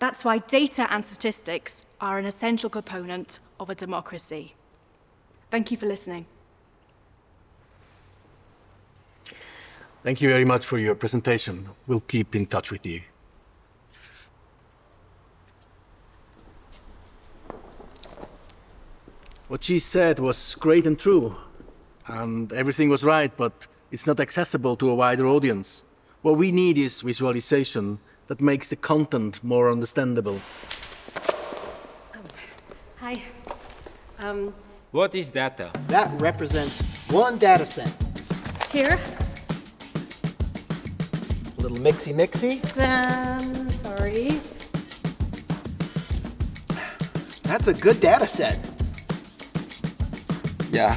That's why data and statistics are an essential component of a democracy. Thank you for listening. Thank you very much for your presentation. We'll keep in touch with you. What she said was great and true, and everything was right, but it's not accessible to a wider audience. What we need is visualization that makes the content more understandable. Hi. What is data? That represents one data set. Here. A little mixy-mixy. Sorry. That's a good data set. Yeah.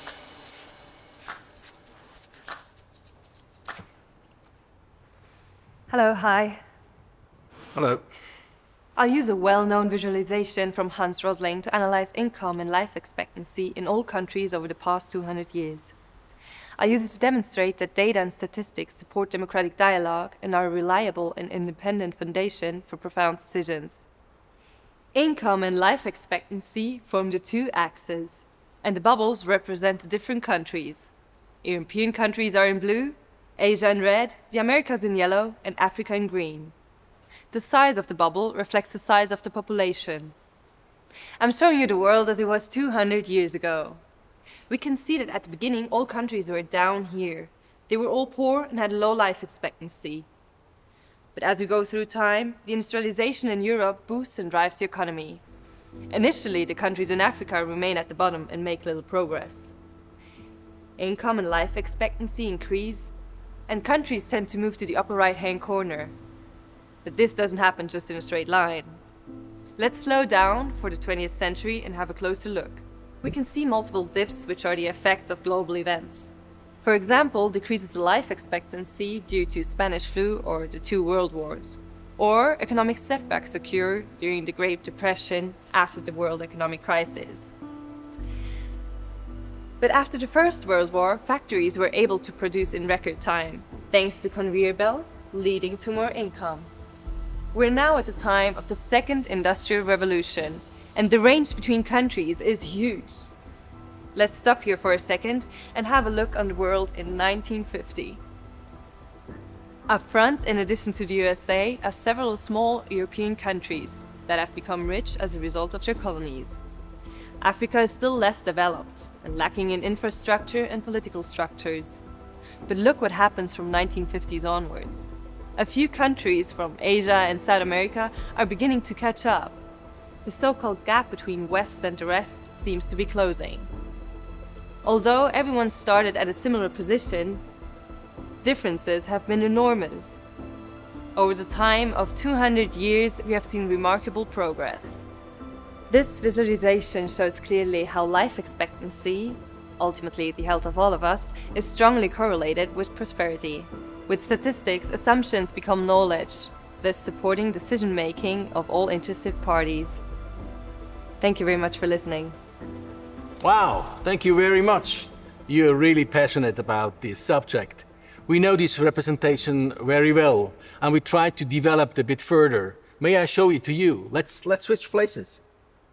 Hello, hi. Hello. I'll use a well-known visualization from Hans Rosling to analyze income and life expectancy in all countries over the past 200 years. I'll use it to demonstrate that data and statistics support democratic dialogue and are a reliable and independent foundation for profound decisions. Income and life expectancy form the two axes, and the bubbles represent the different countries. European countries are in blue, Asia in red, the Americas in yellow, and Africa in green. The size of the bubble reflects the size of the population. I'm showing you the world as it was 200 years ago. We can see that at the beginning all countries were down here. They were all poor and had low life expectancy. But as we go through time, the industrialization in Europe boosts and drives the economy. Initially, the countries in Africa remain at the bottom and make little progress. Income and life expectancy increase, and countries tend to move to the upper right-hand corner. But this doesn't happen just in a straight line. Let's slow down for the 20th century and have a closer look. We can see multiple dips, which are the effects of global events. For example, decreases in life expectancy due to Spanish flu or the two world wars. Or economic setbacks occur during the Great Depression after the world economic crisis. But after the First World War, factories were able to produce in record time, thanks to conveyor belt, leading to more income. We're now at the time of the Second Industrial Revolution, and the range between countries is huge. Let's stop here for a second and have a look on the world in 1950. Up front, in addition to the USA, are several small European countries that have become rich as a result of their colonies. Africa is still less developed and lacking in infrastructure and political structures. But look what happens from 1950s onwards. A few countries from Asia and South America are beginning to catch up. The so-called gap between West and the rest seems to be closing. Although everyone started at a similar position, differences have been enormous. Over the time of 200 years, we have seen remarkable progress. This visualization shows clearly how life expectancy, ultimately the health of all of us, is strongly correlated with prosperity. With statistics, assumptions become knowledge, thus supporting decision-making of all interested parties. Thank you very much for listening. Wow, thank you very much. You're really passionate about this subject. We know this representation very well, and we try to develop it a bit further. May I show it to you? Let's switch places.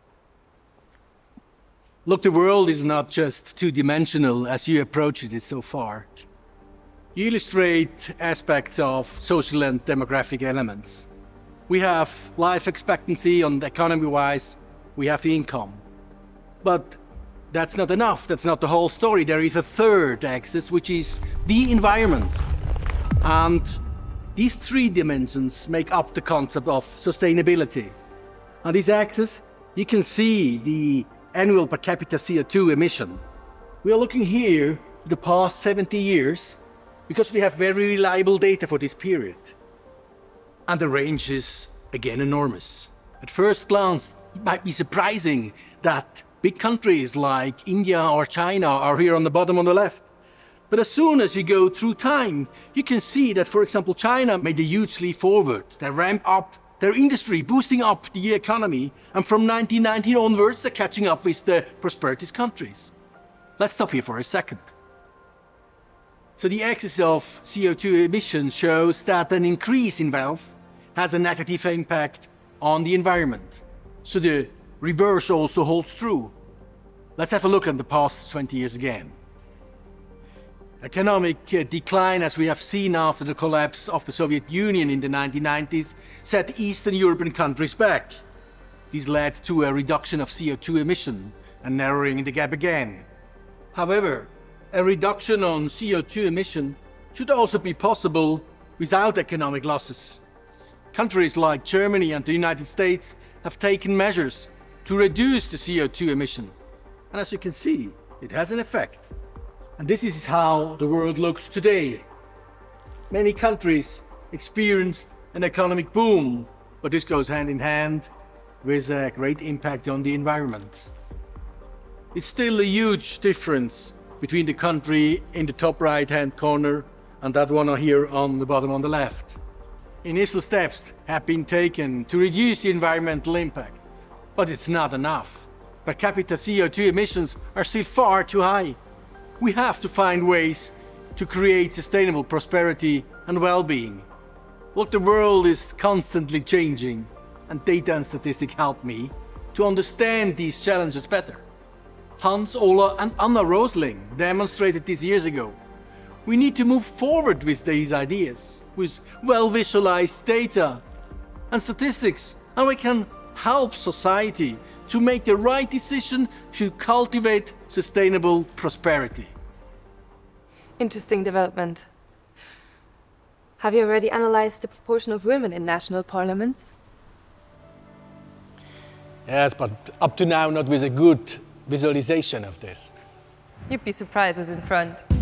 Look, the world is not just two-dimensional as you approached it so far. You illustrate aspects of social and demographic elements. We have life expectancy on the economy-wise, we have income. But that's not enough, that's not the whole story. There is a third axis, which is the environment. And these three dimensions make up the concept of sustainability. On this axis, you can see the annual per capita CO2 emission. We are looking here at the past 70 years because we have very reliable data for this period. And the range is, again, enormous. At first glance, it might be surprising that big countries like India or China are here on the bottom on the left. But as soon as you go through time, you can see that, for example, China made a huge leap forward. They ramped up their industry, boosting up the economy, and from 1990 onwards, they're catching up with the prosperous countries. Let's stop here for a second. So the axis of CO2 emissions shows that an increase in wealth has a negative impact on the environment. So the reverse also holds true. Let's have a look at the past 20 years again. Economic decline, as we have seen after the collapse of the Soviet Union in the 1990s, set Eastern European countries back. This led to a reduction of CO2 emission and narrowing the gap again. However, a reduction on CO2 emission should also be possible without economic losses. Countries like Germany and the United States have taken measures to reduce the CO2 emission. And as you can see, it has an effect. And this is how the world looks today. Many countries experienced an economic boom, but this goes hand in hand with a great impact on the environment. It's still a huge difference between the country in the top right-hand corner and that one here on the bottom on the left. Initial steps have been taken to reduce the environmental impact, but it's not enough. Per capita CO2 emissions are still far too high. We have to find ways to create sustainable prosperity and well-being. Look, the world is constantly changing, and data and statistics help me to understand these challenges better. Hans, Ola and Anna Rosling demonstrated this years ago. We need to move forward with these ideas, with well-visualized data and statistics, and we can help society to make the right decision to cultivate sustainable prosperity. Interesting development. Have you already analyzed the proportion of women in national parliaments? Yes, but up to now not with a good visualization of this. You'd be surprised who's in front.